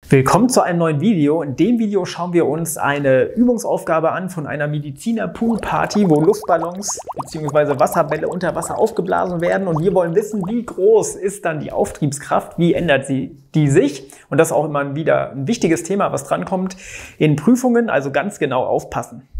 Willkommen zu einem neuen Video. In dem Video schauen wir uns eine Übungsaufgabe an von einer Mediziner-Pool-Party, wo Luftballons bzw. Wasserbälle unter Wasser aufgeblasen werden. Und wir wollen wissen, wie groß ist dann die Auftriebskraft, wie ändert die sich? Und das ist auch immer wieder ein wichtiges Thema, was drankommt in Prüfungen, also ganz genau aufpassen.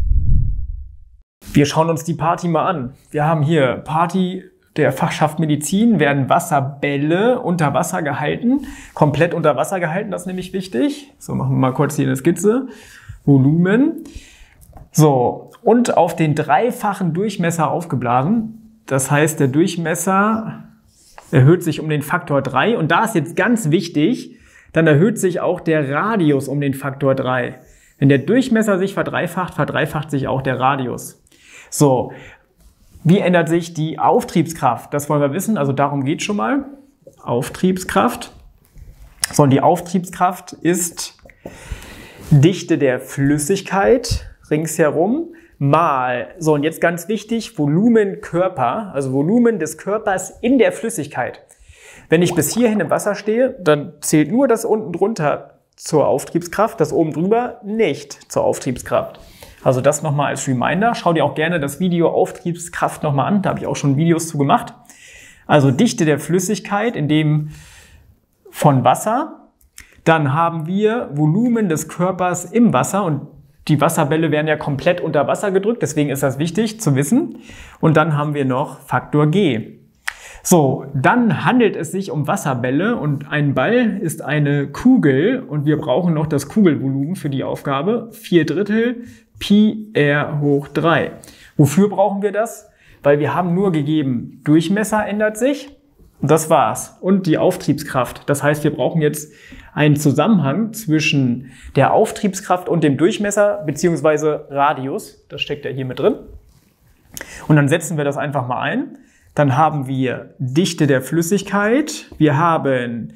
Wir schauen uns die Party mal an. Wir haben hier Party der Fachschaft Medizin, werden Wasserbälle unter Wasser gehalten, komplett unter Wasser gehalten, das ist nämlich wichtig. So, machen wir mal kurz hier eine Skizze. Volumen. So, und auf den dreifachen Durchmesser aufgeblasen. Das heißt, der Durchmesser erhöht sich um den Faktor 3. Und da ist jetzt ganz wichtig, dann erhöht sich auch der Radius um den Faktor 3. Wenn der Durchmesser sich verdreifacht, verdreifacht sich auch der Radius. So. Wie ändert sich die Auftriebskraft? Das wollen wir wissen, also darum geht es schon mal. Auftriebskraft. So, und die Auftriebskraft ist Dichte der Flüssigkeit ringsherum mal, so und jetzt ganz wichtig, Volumen Körper, also Volumen des Körpers in der Flüssigkeit. Wenn ich bis hierhin im Wasser stehe, dann zählt nur das unten drunter zur Auftriebskraft, das oben drüber nicht zur Auftriebskraft. Also das nochmal als Reminder. Schau dir auch gerne das Video Auftriebskraft nochmal an. Da habe ich auch schon Videos zu gemacht. Also Dichte der Flüssigkeit, in dem von Wasser. Dann haben wir Volumen des Körpers im Wasser. Und die Wasserbälle werden ja komplett unter Wasser gedrückt. Deswegen ist das wichtig zu wissen. Und dann haben wir noch Faktor G. So, dann handelt es sich um Wasserbälle. Und ein Ball ist eine Kugel. Und wir brauchen noch das Kugelvolumen für die Aufgabe. 4/3 Pi r hoch 3. Wofür brauchen wir das? Weil wir haben nur gegeben, Durchmesser ändert sich und das war's. Und die Auftriebskraft. Das heißt, wir brauchen jetzt einen Zusammenhang zwischen der Auftriebskraft und dem Durchmesser bzw. Radius. Das steckt ja hier mit drin. Und dann setzen wir das einfach mal ein. Dann haben wir Dichte der Flüssigkeit. Wir haben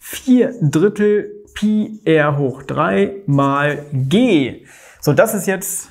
4/3 Pi r hoch 3 mal G. So, das ist jetzt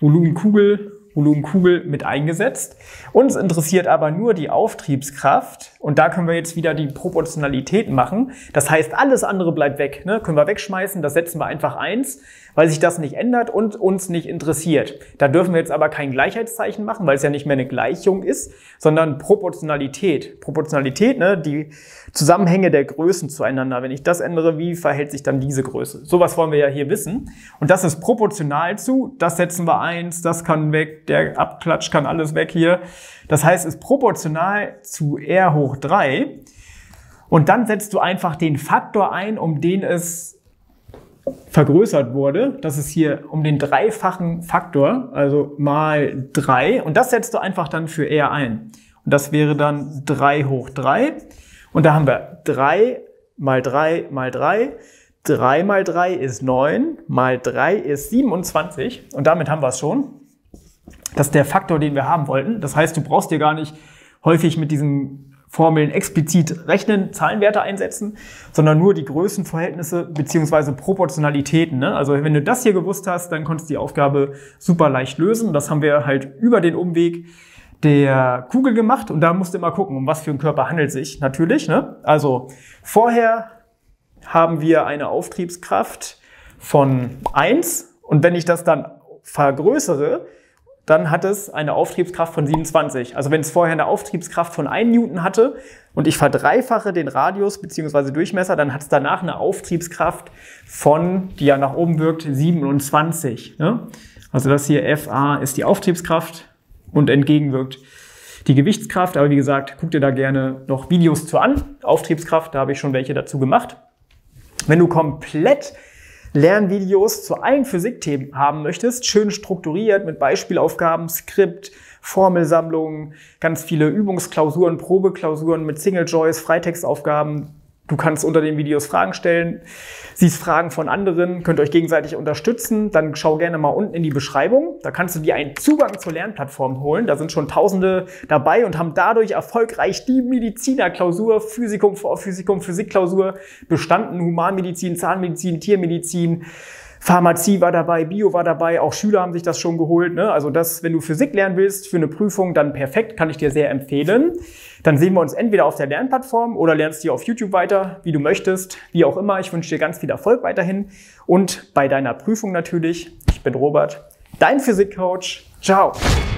Volumenkugel mit eingesetzt. Uns interessiert aber nur die Auftriebskraft und da können wir jetzt wieder die Proportionalität machen. Das heißt, alles andere bleibt weg, ne? Können wir wegschmeißen, das setzen wir einfach 1, weil sich das nicht ändert und uns nicht interessiert. Da dürfen wir jetzt aber kein Gleichheitszeichen machen, weil es ja nicht mehr eine Gleichung ist, sondern Proportionalität. Proportionalität, ne? Die Zusammenhänge der Größen zueinander. Wenn ich das ändere, wie verhält sich dann diese Größe? Sowas wollen wir ja hier wissen. Und das ist proportional zu, das setzen wir 1, das kann weg, der Abklatsch kann alles weg hier. Das heißt, es ist proportional zu r hoch 3. Und dann setzt du einfach den Faktor ein, um den es vergrößert wurde. Das ist hier um den dreifachen Faktor, also mal 3. Und das setzt du einfach dann für r ein. Und das wäre dann 3 hoch 3. Und da haben wir 3 mal 3 mal 3. 3 mal 3 ist 9, mal 3 ist 27. Und damit haben wir es schon. Das ist der Faktor, den wir haben wollten. Das heißt, du brauchst dir gar nicht häufig mit diesen Formeln explizit rechnen, Zahlenwerte einsetzen, sondern nur die Größenverhältnisse bzw. Proportionalitäten. Ne? Also wenn du das hier gewusst hast, dann konntest du die Aufgabe super leicht lösen. Das haben wir halt über den Umweg der Kugel gemacht und da musst du immer gucken, um was für einen Körper handelt es sich natürlich. Ne? Also vorher haben wir eine Auftriebskraft von 1 und wenn ich das dann vergrößere, dann hat es eine Auftriebskraft von 27. Also wenn es vorher eine Auftriebskraft von 1 Newton hatte und ich verdreifache den Radius bzw. Durchmesser, dann hat es danach eine Auftriebskraft von, die ja nach oben wirkt, 27. Ne? Also das hier Fa ist die Auftriebskraft und entgegenwirkt die Gewichtskraft. Aber wie gesagt, guck dir da gerne noch Videos zu an. Auftriebskraft, da habe ich schon welche dazu gemacht. Wenn du komplett Lernvideos zu allen Physikthemen haben möchtest, schön strukturiert mit Beispielaufgaben, Skript, Formelsammlungen, ganz viele Übungsklausuren, Probeklausuren mit Single Choice, Freitextaufgaben. Du kannst unter den Videos Fragen stellen, siehst Fragen von anderen, könnt euch gegenseitig unterstützen. Dann schau gerne mal unten in die Beschreibung. Da kannst du dir einen Zugang zur Lernplattform holen. Da sind schon Tausende dabei und haben dadurch erfolgreich die Medizinerklausur, Physikum, Vorphysikum, Physikklausur bestanden, Humanmedizin, Zahnmedizin, Tiermedizin, Pharmazie war dabei, Bio war dabei, auch Schüler haben sich das schon geholt. Ne? Also das, wenn du Physik lernen willst für eine Prüfung, dann perfekt, kann ich dir sehr empfehlen. Dann sehen wir uns entweder auf der Lernplattform oder lernst dir auf YouTube weiter, wie du möchtest, wie auch immer. Ich wünsche dir ganz viel Erfolg weiterhin und bei deiner Prüfung natürlich. Ich bin Robert, dein Physikcoach. Ciao!